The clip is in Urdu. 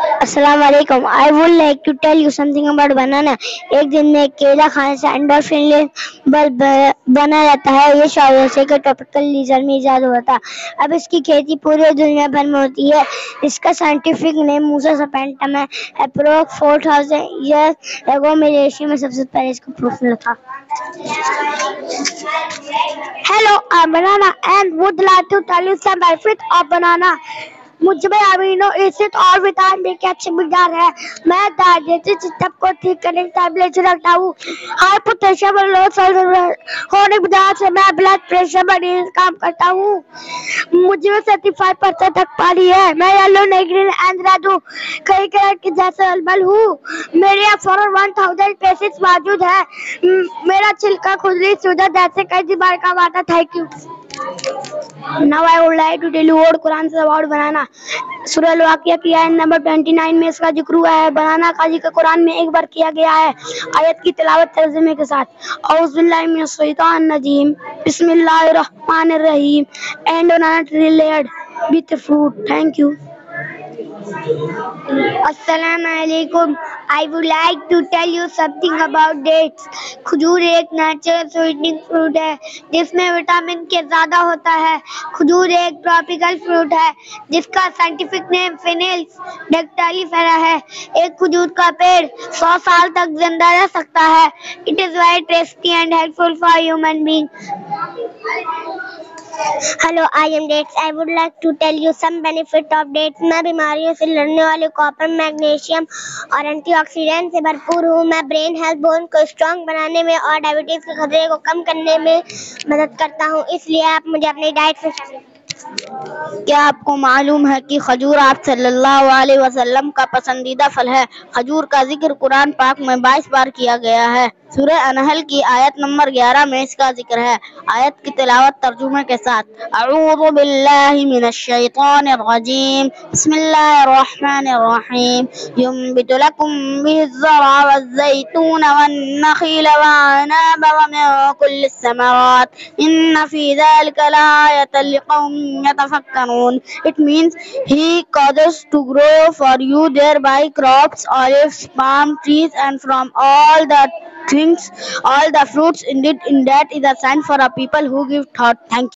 السلام علیکم. I would like to tell you something about banana. ایک دن میں کیلا کھانے سے انڈورفن لیول بنا رہتا ہے. یہ شاید کے ٹاپیکل لیزر میں ایجاد ہوا تھا. اب اس کی کھیتی پورے دنیا بھر میں ہوتی ہے. اس کا سائنٹیفک نیم موسا سپینٹم ہے. اپروکس 4000 years ago میرے ایشیا میں سب سے پہلے اس کو پروف ملا تھا. Hello, I'm Banana and would like to tell you some benefits of banana. مجھ میں امینو ایسڈ اور وٹامن کی اچھی مقدار ہے. میں ڈائجسٹو سسٹم کو ٹھیک کرنے کی ٹیبلیٹ رکھتا ہوں. ہائی پوٹیشیم اور لو سولفر ہونے کی وجہ سے میں بلڈ پریشر بڑھنے کام کرتا ہوں. مجھ میں 35% تک پانی ہے. میں یلو نہیں گرین اینڈ ریڈ ہوں. کئی کلر کے جیسے البل ہوں. میرے یہاں 1000 پیسز موجود ہے. میرا چھلکا کھجلی سوجا جیسے کئی بیماری کا واٹا. Thank you. Now I would like to tell you what Quran says about banana. سورہ الواقعہ کی آیت نمبر 29 میں اس کا ذکر ہوا ہے. بنانا کا ذکر قرآن میں ایک بار کیا گیا ہے. آیت کی تلاوت ترجمے کے ساتھ. اعوذ باللہ من الشیطان الرجیم. بسم اللہ الرحمن الرحیم. And banana tree layered with fruit. Thank you. السلام علیکم. I would like to tell you something about dates. کھجور ایک نیچرل سویٹنگ فروٹ ہے جس میں وٹامن کے زیادہ ہوتا ہے. کھجور ایک ٹراپیکل فروٹ ہے جس کا سائنٹیفک نیم فینیلس ڈیکٹائلیفیرا ہے. ایک کھجور کا پیڑ 100 سال تک زندہ رہ سکتا ہے. It is very tasty and helpful for human beings. Hello, I am Dates. I would like to tell you some benefit of dates. میں بیماریوں سے لڑنے والے کاپر میگنیشیم اور اینٹی آکسیڈنٹ سے بھرپور ہوں. میں برین ہیلتھ بون کو اسٹرانگ بنانے میں اور ڈائبٹیز کے خطرے کو کم کرنے میں مدد کرتا ہوں. اس لیے آپ مجھے اپنی ڈائٹ سے کیا آپ کو معلوم ہے کہ کھجور آپ صلی اللہ علیہ وسلم کا پسندیدہ پھل ہے؟ کھجور کا ذکر قرآن پاک میں 22 بار کیا گیا ہے. سورہ انحل کی آیت نمبر 11 میں اس کا ذکر ہے. آیت کی تلاوت ترجمے کے ساتھ. اعوذ باللہ من الشیطان الرجیم. بسم اللہ الرحمن الرحیم. ينبت لكم به الزرع والزيتون والنخيل والعنب ومن كل الثمرات إن في ذلك لآية لقوم يتفكرون. It means he causes to grow for you thereby crops, olives, palm trees, and from all the things, all the fruits. Indeed, in that is a sign for a people who give thought. Thank you.